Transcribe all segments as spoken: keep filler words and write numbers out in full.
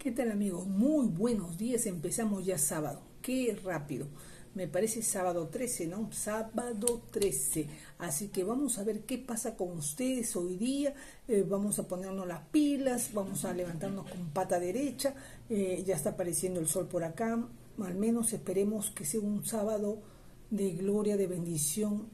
¿Qué tal, amigos? Muy buenos días. Empezamos ya sábado. Qué rápido. Me parece sábado trece, ¿no? Sábado trece. Así que vamos a ver qué pasa con ustedes hoy día. Eh, vamos a ponernos las pilas, vamos a levantarnos con pata derecha. Eh, ya está apareciendo el sol por acá. Al menos esperemos que sea un sábado de gloria, de bendición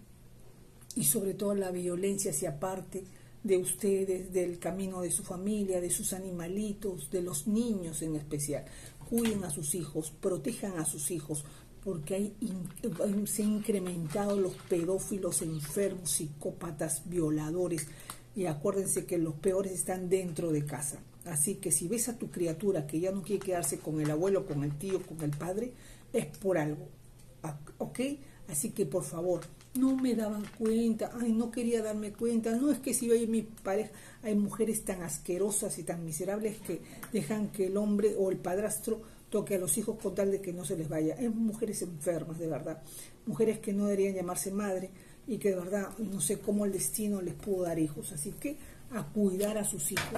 y sobre todo la violencia se aparte de ustedes, del camino de su familia, de sus animalitos, de los niños en especial. Cuiden a sus hijos, protejan a sus hijos, porque hay, se han incrementado los pedófilos enfermos, psicópatas, violadores, y acuérdense que los peores están dentro de casa. Así que si ves a tu criatura que ya no quiere quedarse con el abuelo, con el tío, con el padre, es por algo, ¿ok? Así que por favor, no me daban cuenta, ay, no quería darme cuenta. No es que si hay mi pareja, hay mujeres tan asquerosas y tan miserables que dejan que el hombre o el padrastro toque a los hijos con tal de que no se les vaya. Es mujeres enfermas, de verdad. Mujeres que no deberían llamarse madre y que de verdad no sé cómo el destino les pudo dar hijos. Así que a cuidar a sus hijos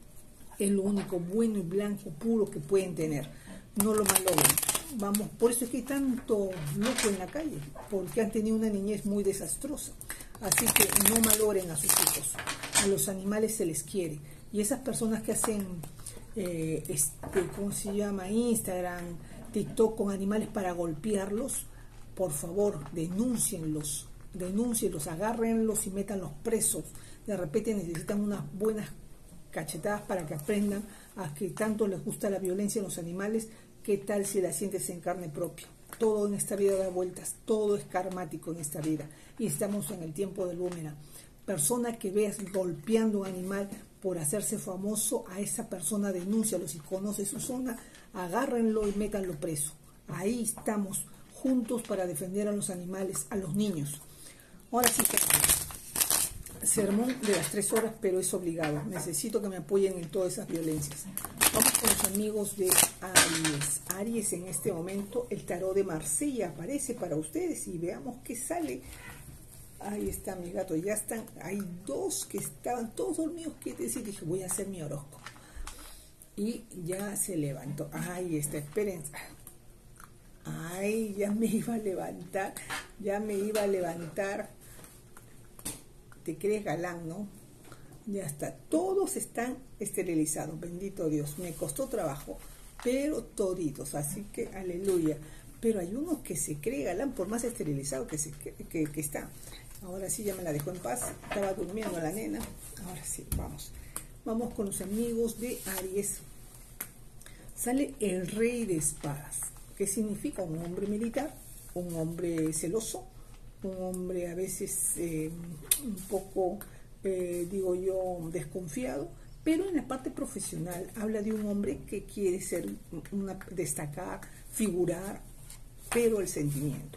es lo único bueno y blanco, puro que pueden tener. No lo malogren. Vamos, por eso es que hay tanto loco en la calle, porque han tenido una niñez muy desastrosa. Así que no malogren a sus hijos. A los animales se les quiere. Y esas personas que hacen, eh, este, ¿cómo se llama? Instagram, TikTok con animales para golpearlos, por favor, denúncienlos. Denúncienlos, agárrenlos y métanlos presos. De repente necesitan unas buenas cachetadas para que aprendan a que tanto les gusta la violencia en los animales. ¿Qué tal si la sientes en carne propia? Todo en esta vida da vueltas, todo es karmático en esta vida. Y estamos en el tiempo del boomerang. Persona que veas golpeando a un animal por hacerse famoso, a esa persona denúncialo. Si conoce su zona, agárrenlo y métanlo preso. Ahí estamos juntos para defender a los animales, a los niños. Ahora sí que sermón de las tres horas, pero es obligado. Necesito que me apoyen en todas esas violencias. Vamos con los amigos de Aries. Aries, en este momento el tarot de Marsella aparece para ustedes y veamos qué sale. Ahí está mi gato, ya están, hay dos que estaban todos dormidos, que decir, dije voy a hacer mi horóscopo. Y ya se levantó. Ahí está, esperen. Ay, ya me iba a levantar, ya me iba a levantar. Te crees galán, ¿no? Ya está, todos están esterilizados, bendito Dios, me costó trabajo, pero toditos, así que aleluya. Pero hay uno que se cree galán por más esterilizado que, se, que, que, que está. Ahora sí ya me la dejó en paz, estaba durmiendo la nena. Ahora sí, vamos. Vamos con los amigos de Aries. Sale el Rey de Espadas. ¿Qué significa? Un hombre militar, un hombre celoso, un hombre a veces eh, un poco... Eh, digo yo, desconfiado, pero en la parte profesional habla de un hombre que quiere ser una, destacar, figurar, pero el sentimiento.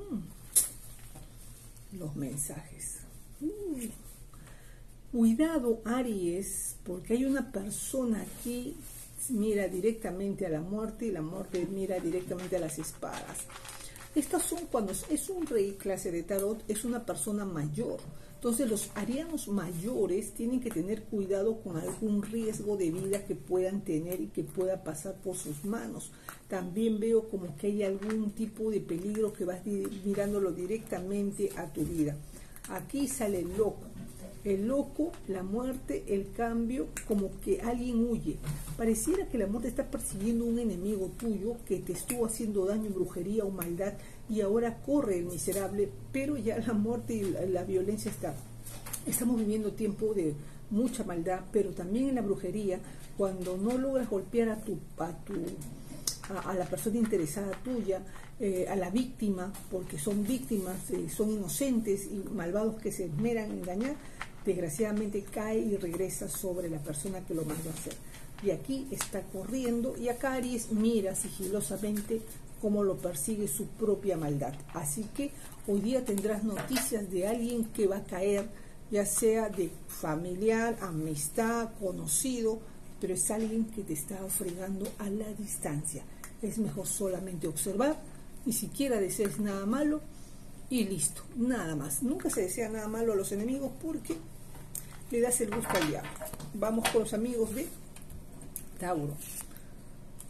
Mm. Los mensajes. Mm. Cuidado, Aries, porque hay una persona que mira directamente a la muerte y la muerte mira directamente a las espadas. Estas son cuando es un rey clase de tarot, es una persona mayor. Entonces los arianos mayores tienen que tener cuidado con algún riesgo de vida que puedan tener y que pueda pasar por sus manos. También veo como que hay algún tipo de peligro que vas mirándolo directamente a tu vida. Aquí sale el loco. El loco, la muerte, el cambio, como que alguien huye. Pareciera que la muerte está persiguiendo un enemigo tuyo que te estuvo haciendo daño, brujería o maldad, y ahora corre el miserable, pero ya la muerte y la, la violencia está. Estamos viviendo tiempo de mucha maldad, pero también en la brujería, cuando no logras golpear a tu, a tu a, a la persona interesada tuya, eh, a la víctima, porque son víctimas, eh, son inocentes y malvados que se esmeran en engañar, desgraciadamente cae y regresa sobre la persona que lo mandó a hacer. Y aquí está corriendo, y acá Aries mira sigilosamente cómo lo persigue su propia maldad. Así que hoy día tendrás noticias de alguien que va a caer, ya sea de familiar, amistad, conocido, pero es alguien que te está fregando a la distancia. Es mejor solamente observar, ni siquiera desees nada malo, y listo, nada más. Nunca se desea nada malo a los enemigos porque le das el gusto al diablo. Vamos con los amigos de Tauro.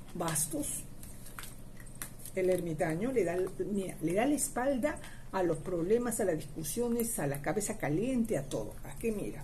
bastos, el ermitaño le da, mira, le da la espalda a los problemas, a las discusiones, a la cabeza caliente, a todo. ¿A qué mira?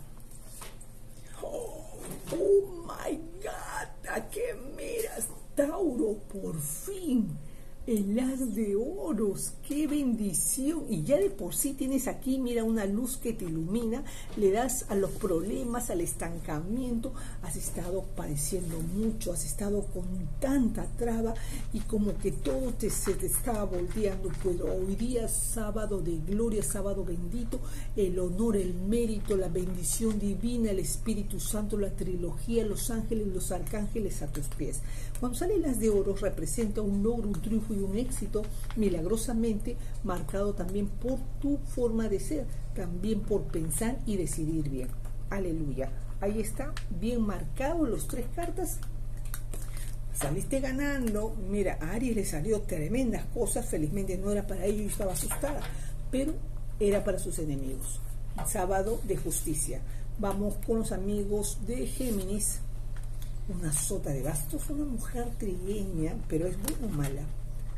Oh, oh my God, ¿a qué miras, Tauro? Por fin, el as de oros, qué bendición. Y ya de por sí tienes aquí, mira, una luz que te ilumina, le das a los problemas, al estancamiento. Has estado padeciendo mucho, has estado con tanta traba y como que todo te, se te estaba volteando, pero hoy día, sábado de gloria, sábado bendito, el honor, el mérito, la bendición divina, el Espíritu Santo, la trilogía, los ángeles, los arcángeles a tus pies. Cuando sale el as de oros representa un logro, un triunfo y un éxito milagrosamente marcado también por tu forma de ser, también por pensar y decidir bien. Aleluya. Ahí está, bien marcado los tres cartas. Saliste ganando. Mira, a Aries le salió tremendas cosas. Felizmente no era para ellos, yo estaba asustada, pero era para sus enemigos. Sábado de justicia. Vamos con los amigos de Géminis. Una sota de bastos, una mujer trigueña, pero es buena o mala.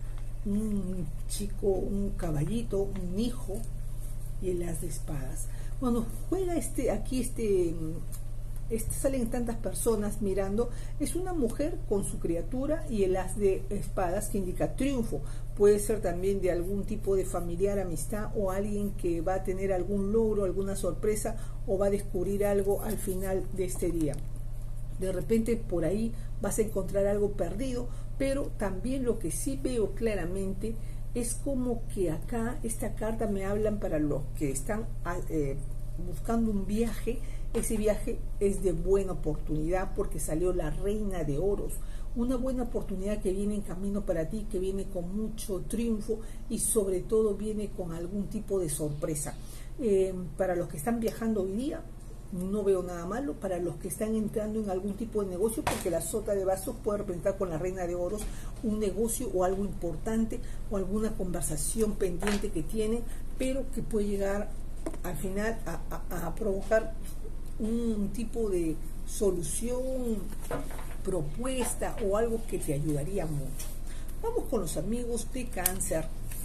Un chico, un caballito, un hijo y el as de espadas. Cuando juega este, aquí este, este, salen tantas personas mirando, es una mujer con su criatura y el as de espadas que indica triunfo. Puede ser también de algún tipo de familiar, amistad o alguien que va a tener algún logro, alguna sorpresa o va a descubrir algo al final de este día. De repente por ahí vas a encontrar algo perdido, pero también lo que sí veo claramente es como que acá esta carta me hablan para los que están eh, buscando un viaje. Ese viaje es de buena oportunidad porque salió la reina de oros, una buena oportunidad que viene en camino para ti, que viene con mucho triunfo y sobre todo viene con algún tipo de sorpresa. Eh, para los que están viajando hoy día, no veo nada malo. Para los que están entrando en algún tipo de negocio, porque la sota de bastos puede representar con la reina de oros un negocio o algo importante o alguna conversación pendiente que tienen, pero que puede llegar al final a, a, a provocar un tipo de solución, propuesta o algo que te ayudaría mucho. Vamos con los amigos de Cáncer.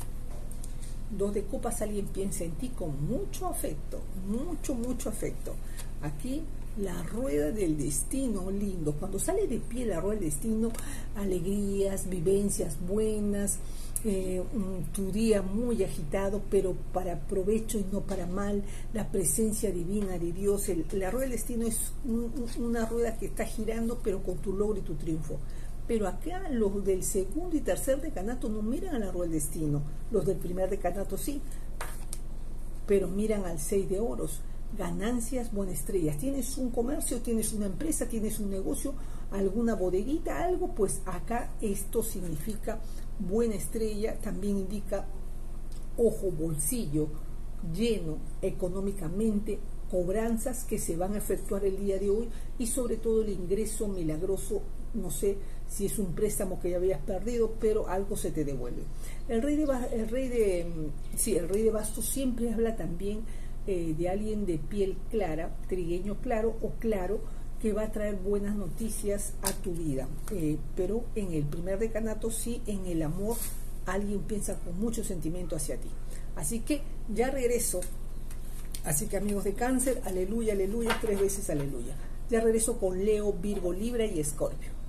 Dos de copas, alguien piensa en ti con mucho afecto, mucho, mucho afecto. Aquí la rueda del destino, lindo. Cuando sale de pie la rueda del destino, alegrías, vivencias buenas, eh, tu día muy agitado, pero para provecho y no para mal, la presencia divina de Dios. El, la rueda del destino es un, una rueda que está girando, pero con tu logro y tu triunfo. Pero acá los del segundo y tercer decanato no miran a la rueda del destino, los del primer decanato sí, pero miran al seis de oros, ganancias, buenas estrellas. Tienes un comercio, tienes una empresa, tienes un negocio, alguna bodeguita, algo, pues acá esto significa buena estrella, también indica ojo, bolsillo lleno económicamente, cobranzas que se van a efectuar el día de hoy y sobre todo el ingreso milagroso. No sé si es un préstamo que ya habías perdido, pero algo se te devuelve. El rey de, el rey de, sí, el rey de bastos siempre habla también eh, de alguien de piel clara, trigueño claro o claro, que va a traer buenas noticias a tu vida. Eh, pero en el primer decanato sí, en el amor, alguien piensa con mucho sentimiento hacia ti. Así que ya regreso. Así que amigos de Cáncer, aleluya, aleluya, tres veces aleluya. Ya regreso con Leo, Virgo, Libra y Escorpio.